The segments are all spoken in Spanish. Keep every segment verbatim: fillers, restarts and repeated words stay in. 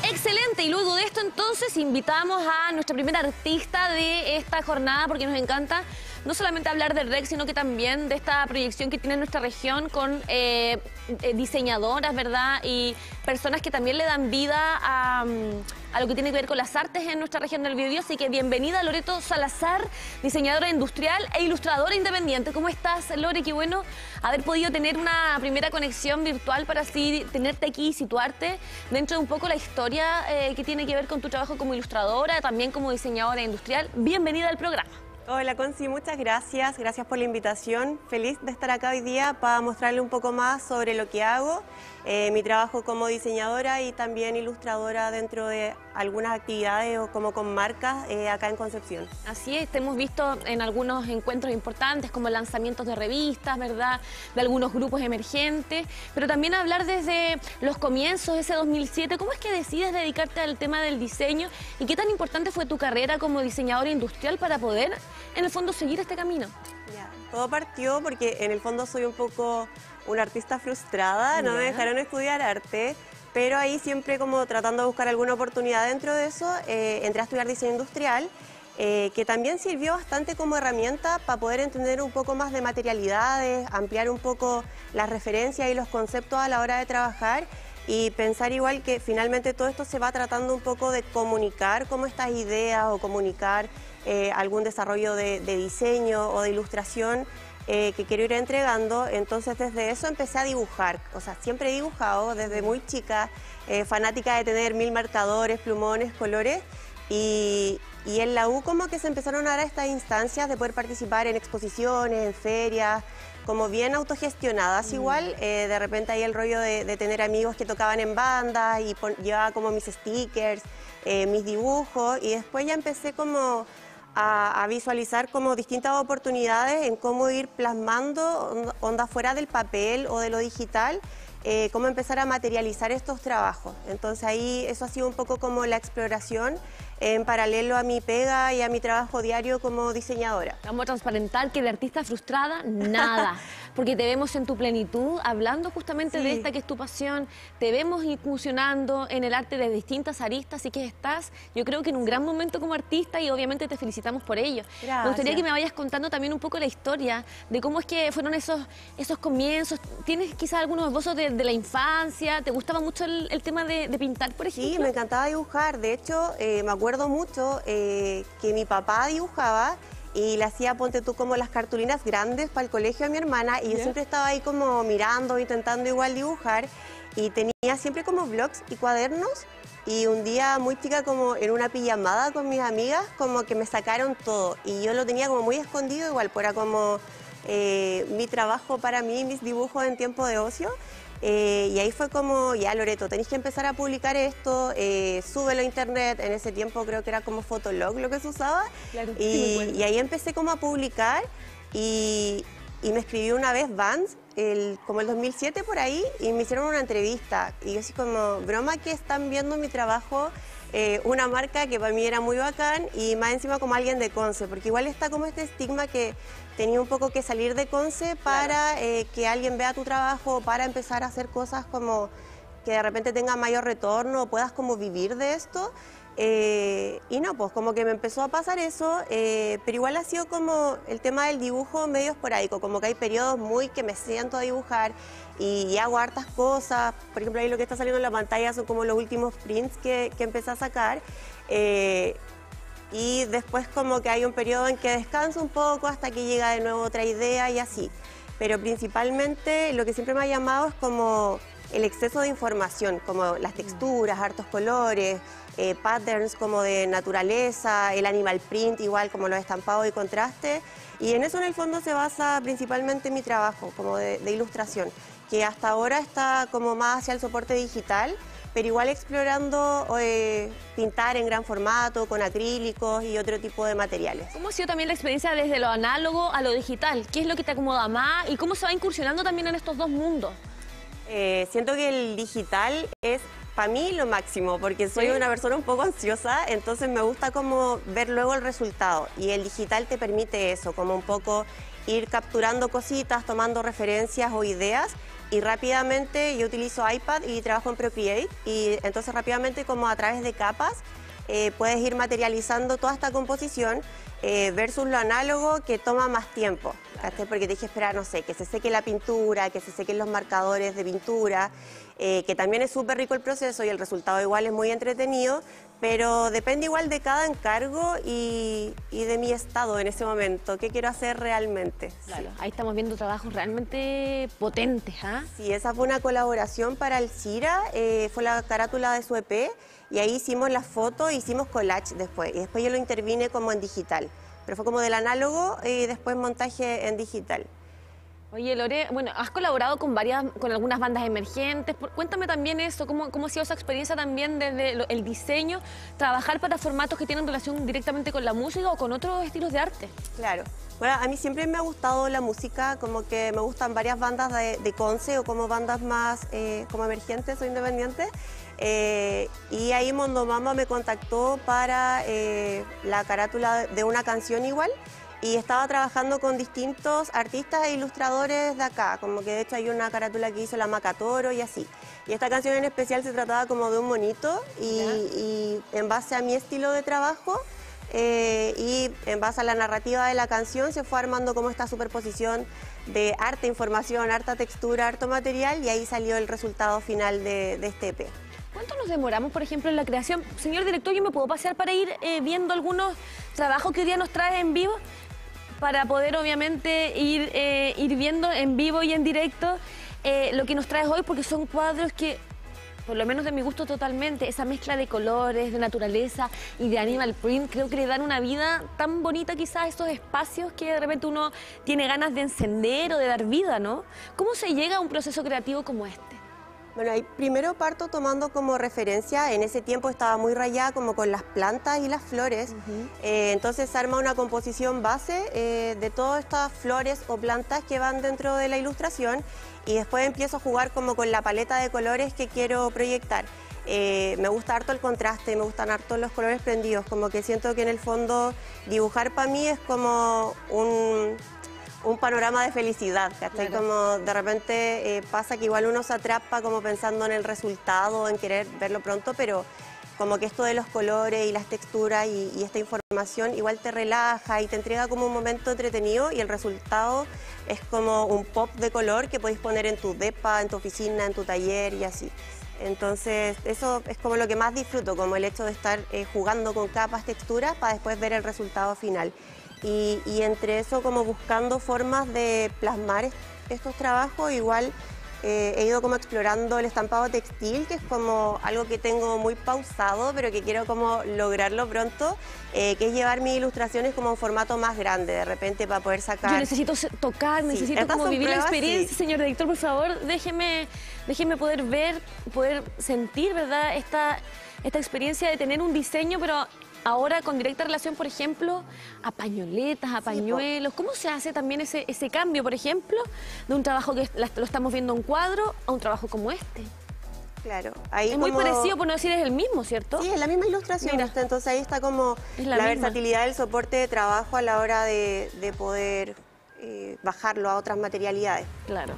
Excelente, y luego de esto entonces invitamos a nuestra primera artista de esta jornada, porque nos encanta no solamente hablar del R E C, sino que también de esta proyección que tiene nuestra región con eh, eh, diseñadoras, ¿verdad? Y personas que también le dan vida a, a lo que tiene que ver con las artes en nuestra región del Biobío. Así que bienvenida Loreto Salazar, diseñadora industrial e ilustradora independiente. ¿Cómo estás, Lore? Qué bueno haber podido tener una primera conexión virtual para así tenerte aquí y situarte dentro de un poco la historia eh, que tiene que ver con tu trabajo como ilustradora, también como diseñadora industrial. Bienvenida al programa. Hola Conci, muchas gracias, gracias por la invitación. Feliz de estar acá hoy día para mostrarle un poco más sobre lo que hago, eh, mi trabajo como diseñadora y también ilustradora dentro de algunas actividades o como con marcas eh, acá en Concepción. Así es, te hemos visto en algunos encuentros importantes como lanzamientos de revistas, ¿verdad? De algunos grupos emergentes, pero también hablar desde los comienzos, ese dos mil siete, ¿cómo es que decides dedicarte al tema del diseño y qué tan importante fue tu carrera como diseñadora industrial para poder, en el fondo, seguir este camino? Ya, todo partió porque en el fondo soy un poco una artista frustrada, no me dejaron estudiar arte, pero ahí siempre como tratando de buscar alguna oportunidad dentro de eso, eh, entré a estudiar diseño industrial, eh, que también sirvió bastante como herramienta para poder entender un poco más de materialidades, ampliar un poco las referencias y los conceptos a la hora de trabajar y pensar igual que finalmente todo esto se va tratando un poco de comunicar como estas ideas o comunicar eh, algún desarrollo de, de diseño o de ilustración eh, que quiero ir entregando. Entonces desde eso empecé a dibujar, o sea, siempre he dibujado desde muy chica, eh, fanática de tener mil marcadores, plumones, colores. Y, y en la U como que se empezaron a dar estas instancias de poder participar en exposiciones, en ferias, como bien autogestionadas igual. Eh, de repente ahí el rollo de, de tener amigos que tocaban en bandas y pon, llevaba como mis stickers, eh, mis dibujos, y después ya empecé como a, a visualizar como distintas oportunidades en cómo ir plasmando onda fuera del papel o de lo digital, eh, cómo empezar a materializar estos trabajos. Entonces ahí eso ha sido un poco como la exploración en paralelo a mi pega y a mi trabajo diario como diseñadora. Vamos a transparentar que de artista frustrada, nada, porque te vemos en tu plenitud, hablando justamente sí. de esta que es tu pasión, te vemos incursionando en el arte de distintas aristas, así que estás, yo creo que en un gran momento como artista y obviamente te felicitamos por ello. Gracias. Me gustaría que me vayas contando también un poco la historia de cómo es que fueron esos, esos comienzos. ¿Tienes quizás algunos esbozos de, de la infancia? ¿Te gustaba mucho el, el tema de, de pintar, por ejemplo? Sí, me encantaba dibujar, de hecho, eh, me acuerdo Recuerdo mucho eh, que mi papá dibujaba y le hacía, ponte tú, como las cartulinas grandes para el colegio a mi hermana, y yo yeah. siempre estaba ahí como mirando, intentando igual dibujar, y tenía siempre como blogs y cuadernos, y un día muy chica como en una pijamada con mis amigas, como que me sacaron todo, y yo lo tenía como muy escondido igual, pues era como eh, mi trabajo para mí, mis dibujos en tiempo de ocio. Eh, y ahí fue como, ya Loreto, tenéis que empezar a publicar esto, eh, súbelo a internet. En ese tiempo creo que era como Fotolog lo que se usaba. Claro, y, sí y ahí empecé como a publicar y, y me escribió una vez Vans, el, como el dos mil siete por ahí, y me hicieron una entrevista. Y yo así como, broma que están viendo mi trabajo, eh, una marca que para mí era muy bacán y más encima como alguien de Conce, porque igual está como este estigma que tenía un poco que salir de Conce para claro. eh, que alguien vea tu trabajo, para empezar a hacer cosas como que de repente tenga mayor retorno, puedas como vivir de esto. Eh, y no, pues como que me empezó a pasar eso, eh, pero igual ha sido como el tema del dibujo medio esporádico, como que hay periodos muy que me siento a dibujar y, y hago hartas cosas. Por ejemplo, ahí lo que está saliendo en la pantalla son como los últimos prints que, que empecé a sacar. Eh, y después como que hay un periodo en que descanso un poco hasta que llega de nuevo otra idea y así. Pero principalmente lo que siempre me ha llamado es como el exceso de información, como las texturas, hartos colores, eh, patterns como de naturaleza, el animal print igual como los estampados y contraste. Y en eso en el fondo se basa principalmente mi trabajo como de, de ilustración, que hasta ahora está como más hacia el soporte digital, pero igual explorando eh, pintar en gran formato, con acrílicos y otro tipo de materiales. ¿Cómo ha sido también la experiencia desde lo análogo a lo digital? ¿Qué es lo que te acomoda más y cómo se va incursionando también en estos dos mundos? Eh, siento que el digital es para mí lo máximo, porque soy ¿Sí? una persona un poco ansiosa, entonces me gusta como ver luego el resultado, y el digital te permite eso, como un poco ir capturando cositas, tomando referencias o ideas y rápidamente yo utilizo iPad y trabajo en Procreate y entonces rápidamente como a través de capas eh, puedes ir materializando toda esta composición eh, versus lo análogo que toma más tiempo, ¿cachai? Porque tienes que esperar, no sé, que se seque la pintura, que se sequen los marcadores de pintura, eh, que también es súper rico el proceso y el resultado igual es muy entretenido, pero depende igual de cada encargo y, y de mi estado en ese momento, qué quiero hacer realmente. Claro, Sí. ahí estamos viendo trabajos realmente potentes, ¿ah? Sí, esa fue una colaboración para el Cira, eh, fue la carátula de su E P y ahí hicimos las fotos, hicimos collage después y después yo lo intervine como en digital, pero fue como del análogo y después montaje en digital. Oye, Lore, bueno, has colaborado con varias, con algunas bandas emergentes. Por- Cuéntame también eso, cómo, cómo ha sido esa experiencia también desde lo- el diseño, trabajar para formatos que tienen relación directamente con la música o con otros estilos de arte. Claro. Bueno, a mí siempre me ha gustado la música, como que me gustan varias bandas de, de Conce o como bandas más eh, como emergentes o independientes. Eh, y ahí Mondo Mama me contactó para eh, la carátula de una canción igual. Y estaba trabajando con distintos artistas e ilustradores de acá, como que de hecho hay una carátula que hizo la Macatoro y así. Y esta canción en especial se trataba como de un monito y, y en base a mi estilo de trabajo eh, y en base a la narrativa de la canción se fue armando como esta superposición de arte, información, harta textura, harto material y ahí salió el resultado final de, de este E P. ¿Cuánto nos demoramos, por ejemplo, en la creación? Señor director, ¿yo me puedo pasear para ir eh, viendo algunos trabajos que hoy día nos trae en vivo? Para poder, obviamente, ir, eh, ir viendo en vivo y en directo eh, lo que nos traes hoy, porque son cuadros que, por lo menos de mi gusto totalmente, esa mezcla de colores, de naturaleza y de animal print, creo que le dan una vida tan bonita quizás a estos espacios que de repente uno tiene ganas de encender o de dar vida, ¿no? ¿Cómo se llega a un proceso creativo como este? Bueno, ahí primero parto tomando como referencia, en ese tiempo estaba muy rayada como con las plantas y las flores, Uh-huh. eh, entonces se arma una composición base eh, de todas estas flores o plantas que van dentro de la ilustración y después empiezo a jugar como con la paleta de colores que quiero proyectar. Eh, me gusta harto el contraste, me gustan harto los colores prendidos, como que siento que en el fondo dibujar para mí es como un... un panorama de felicidad, ¿cachai? Claro. Como de repente eh, pasa que igual uno se atrapa como pensando en el resultado, en querer verlo pronto, pero como que esto de los colores y las texturas y, y esta información igual te relaja y te entrega como un momento entretenido y el resultado es como un pop de color que podéis poner en tu depa, en tu oficina, en tu taller y así. Entonces eso es como lo que más disfruto, como el hecho de estar eh, jugando con capas, texturas para después ver el resultado final. Y, y entre eso como buscando formas de plasmar est- estos trabajos, igual eh, he ido como explorando el estampado textil, que es como algo que tengo muy pausado, pero que quiero como lograrlo pronto, eh, que es llevar mis ilustraciones como a un formato más grande, de repente para poder sacar... Yo necesito se- tocar, Sí, necesito estas como son vivir la pruebas, experiencia, sí. señor director, por favor, déjeme, déjeme poder ver, poder sentir, ¿verdad? Esta, esta experiencia de tener un diseño, pero ahora con directa relación, por ejemplo, a pañoletas, a po. pañuelos. ¿Cómo se hace también ese, ese cambio, por ejemplo, de un trabajo que la- lo estamos viendo en cuadro a un trabajo como este? Claro, ahí Es muy como- parecido, por no decir es el mismo, ¿cierto? Sí, es la misma ilustración, Mira. ¿viste? Entonces ahí está como Es la, la misma. versatilidad del soporte de trabajo a la hora de, de poder eh, bajarlo a otras materialidades. Claro.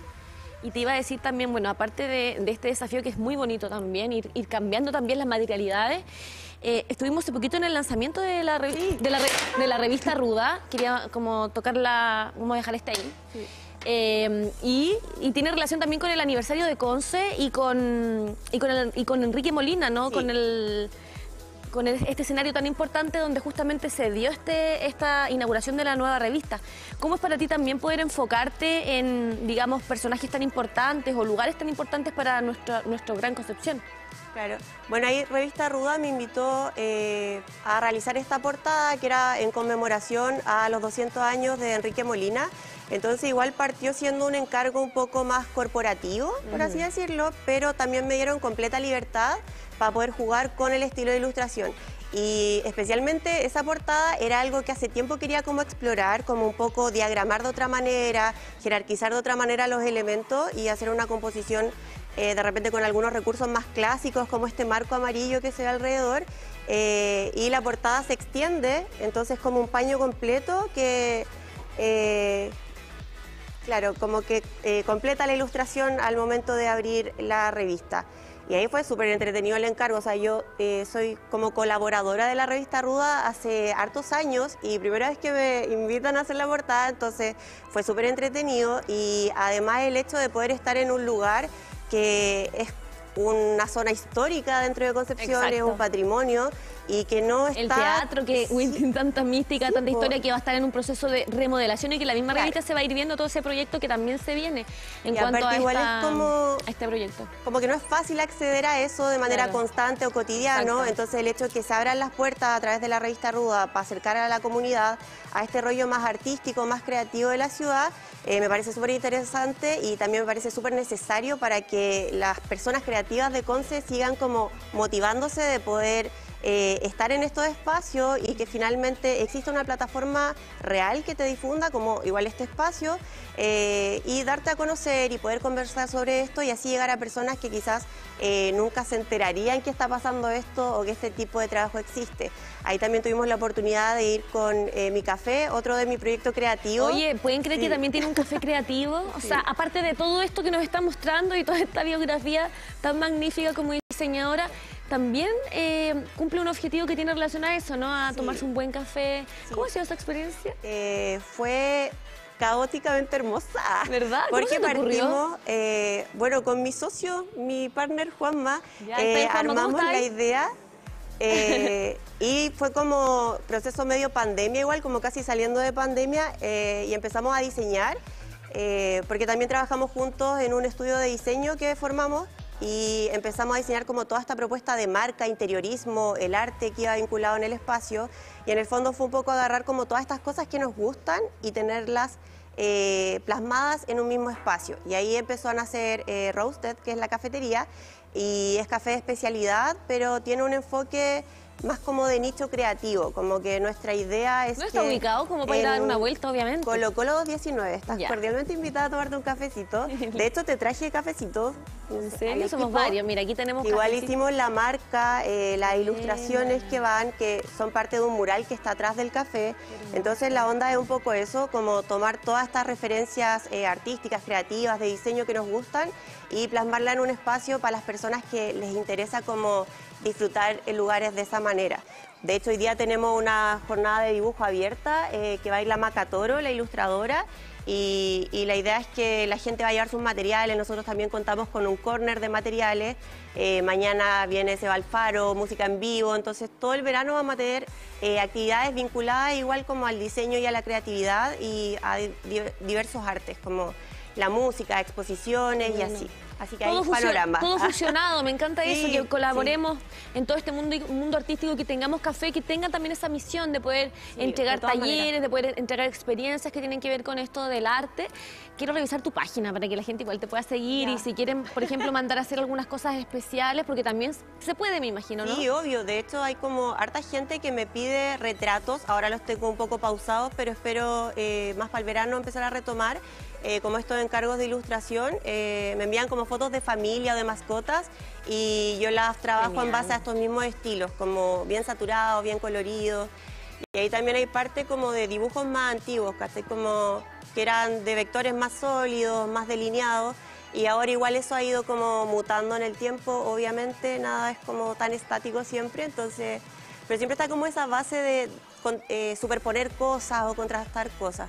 Y te iba a decir también, bueno, aparte de, de este desafío que es muy bonito también, ir, ir cambiando también las materialidades, eh, estuvimos hace poquito en el lanzamiento de la, revi- Sí. de, la re- de la revista Ruda, quería como tocarla, vamos a dejar esta ahí. Sí. Eh, y, y tiene relación también con el aniversario de Conce y con, y con, el- y con Enrique Molina, ¿no? Sí. Con el... con el- este escenario tan importante donde justamente se dio este, esta inauguración de la nueva revista. ¿Cómo es para ti también poder enfocarte en, digamos, personajes tan importantes o lugares tan importantes para nuestra, nuestro Gran Concepción? Claro. Bueno, ahí Revista Ruda me invitó eh, a realizar esta portada que era en conmemoración a los doscientos años de Enrique Molina. Entonces igual partió siendo un encargo un poco más corporativo, por así decirlo, pero también me dieron completa libertad para poder jugar con el estilo de ilustración. Y especialmente esa portada era algo que hace tiempo quería como explorar, como un poco diagramar de otra manera, jerarquizar de otra manera los elementos y hacer una composición eh, de repente con algunos recursos más clásicos como este marco amarillo que se ve alrededor. Eh, y la portada se extiende, entonces como un paño completo que... eh, Claro, como que eh, completa la ilustración al momento de abrir la revista. Y ahí fue súper entretenido el encargo. O sea, yo eh, soy como colaboradora de la revista Ruda hace hartos años y primera vez que me invitan a hacer la portada, entonces fue súper entretenido. Y además el hecho de poder estar en un lugar que es una zona histórica dentro de Concepción, Exacto. es un patrimonio y que no está... El teatro, que uy, tiene tanta mística, Sí, tanta po. historia, que va a estar en un proceso de remodelación y que la misma Claro. revista se va a ir viendo todo ese proyecto que también se viene en Y cuanto aparte a, igual esta- es como- a este proyecto. Como que no es fácil acceder a eso de manera Claro. constante o cotidiano, Exacto. entonces el hecho de que se abran las puertas a través de la revista Ruda para acercar a la comunidad a este rollo más artístico, más creativo de la ciudad, eh, me parece súper interesante y también me parece súper necesario para que las personas creativas de Conce sigan como motivándose de poder eh, estar en estos espacios y que finalmente exista una plataforma real que te difunda como igual este espacio eh, y darte a conocer y poder conversar sobre esto y así llegar a personas que quizás eh, nunca se enterarían que está pasando esto o que este tipo de trabajo existe. Ahí también tuvimos la oportunidad de ir con eh, Mi Café, otro de mi proyecto creativo. Oye, ¿pueden creer Sí. que también tiene un café creativo? O sea, aparte de todo esto que nos está mostrando y toda esta biografía tan magnífica como diseñadora, también eh, cumple un objetivo que tiene relación a eso, ¿no? A Sí. tomarse un buen café. Sí. ¿Cómo ha sido esa experiencia? Eh, fue caóticamente hermosa. ¿Verdad? ¿Cómo Porque se te ocurrió? partimos, eh, bueno, con mi socio, mi partner Juanma, Ya, ahí está eh, Juanma, ¿cómo armamos está la ahí? idea eh, y fue como proceso medio pandemia igual, como casi saliendo de pandemia eh, y empezamos a diseñar, eh, porque también trabajamos juntos en un estudio de diseño que formamos y empezamos a diseñar como toda esta propuesta de marca, interiorismo, el arte que iba vinculado en el espacio y en el fondo fue un poco agarrar como todas estas cosas que nos gustan y tenerlas eh, plasmadas en un mismo espacio. Y ahí empezó a nacer eh, Roasted, que es la cafetería, y es café de especialidad, pero tiene un enfoque más como de nicho creativo, como que nuestra idea es ¿No está que ubicado como para ir a dar en una vuelta, obviamente? Colo Colo dos diecinueve, estás Ya. cordialmente invitada a tomarte un cafecito. De hecho, te traje cafecito. ¿En al serio? Somos equipo. varios. Mira, aquí tenemos Igual cafecito. hicimos la marca, eh, las Buena. ilustraciones que van, que son parte de un mural que está atrás del café. Entonces la onda es un poco eso, como tomar todas estas referencias eh, artísticas, creativas, de diseño que nos gustan y plasmarla en un espacio para las personas que les interesa como disfrutar en lugares de esa manera. De hecho, hoy día tenemos una jornada de dibujo abierta eh, que va a ir la Maca Toro, la ilustradora, y, y la idea es que la gente va a llevar sus materiales. Nosotros también contamos con un corner de materiales. Eh, mañana viene Seba Alfaro, música en vivo. Entonces, todo el verano vamos a tener eh, actividades vinculadas igual como al diseño y a la creatividad y a di- diversos artes, como la música, exposiciones y Bueno. así. Así que Todo, hay fusio- panorama. todo fusionado, me encanta Sí, eso, que sí. colaboremos en todo este mundo, mundo artístico, que tengamos café, que tengan también esa misión de poder Sí, entregar de todas talleres, maneras. de poder entregar experiencias que tienen que ver con esto del arte. Quiero revisar tu página para que la gente igual te pueda seguir Ya. y si quieren, por ejemplo, mandar a hacer algunas cosas especiales, porque también se puede, me imagino, ¿no? Sí, obvio. De hecho, hay como harta gente que me pide retratos. Ahora los tengo un poco pausados, pero espero eh, más para el verano empezar a retomar. Eh, como estos encargos de ilustración, eh, me envían como fotos de familia o de mascotas y yo las trabajo Genial. en base a estos mismos estilos, como bien saturados, bien coloridos. Y ahí también hay parte como de dibujos más antiguos, ¿cachai? Como que eran de vectores más sólidos, más delineados. Y ahora igual eso ha ido como mutando en el tiempo, obviamente nada es como tan estático siempre, entonces, pero siempre está como esa base de con- eh, superponer cosas o contrastar cosas.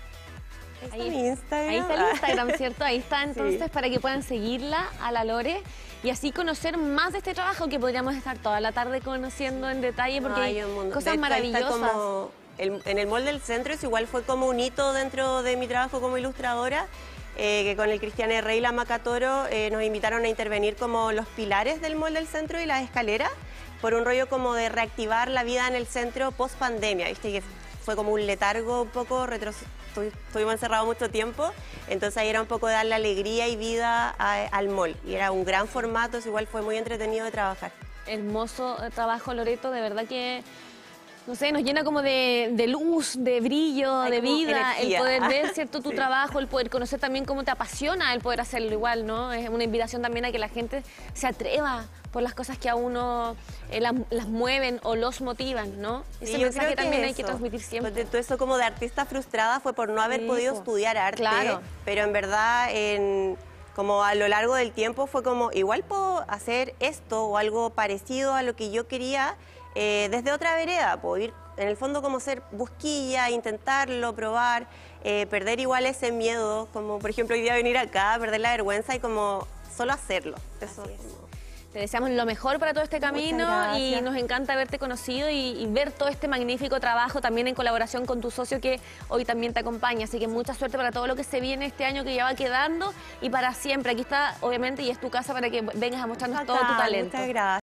Ahí está mi Instagram. Ahí está el Instagram, ¿cierto? Ahí está, entonces, Sí. para que puedan seguirla a la Lore y así conocer más de este trabajo que podríamos estar toda la tarde conociendo en detalle, porque Ay, hay un mundo. cosas De hecho, ahí está maravillosas. como el- en el Mall del Centro, eso igual fue como un hito dentro de mi trabajo como ilustradora, eh, que con el Cristian Rey y la Maca Toro eh, nos invitaron a intervenir como los pilares del Mall del Centro y las escaleras, por un rollo como de reactivar la vida en el centro post pandemia, ¿viste? Que fue como un letargo un poco, retro- estu- estuvimos encerrados mucho tiempo, entonces ahí era un poco de darle alegría y vida a- al mall, y era un gran formato, eso igual fue muy entretenido de trabajar. Hermoso eh, trabajo, Loreto, de verdad que no sé, nos llena como de, de luz, de brillo, Hay de como vida, energía. el poder ver, ¿cierto?, tu Sí. trabajo, el poder conocer también cómo te apasiona el poder hacerlo igual, ¿no? Es una invitación también a que la gente se atreva por las cosas que a uno eh, las, las mueven o los motivan, ¿no? Ese Sí, yo mensaje creo que también hay que eso. transmitir siempre. Pues de todo eso como de artista frustrada fue por no haber Sí, podido po. estudiar arte, Claro. pero en verdad en, como a lo largo del tiempo fue como igual puedo hacer esto o algo parecido a lo que yo quería eh, desde otra vereda, puedo ir en el fondo como ser busquilla, intentarlo, probar, eh, perder igual ese miedo, como por ejemplo hoy día venir acá, perder la vergüenza y como solo hacerlo. Eso es como... Te deseamos lo mejor para todo este camino y gracias. nos encanta haberte conocido y, y ver todo este magnífico trabajo también en colaboración con tu socio que hoy también te acompaña. Así que mucha suerte para todo lo que se viene este año que ya va quedando y para siempre. Aquí está, obviamente, y es tu casa para que vengas a mostrarnos todo tu Bacán, talento. Muchas gracias.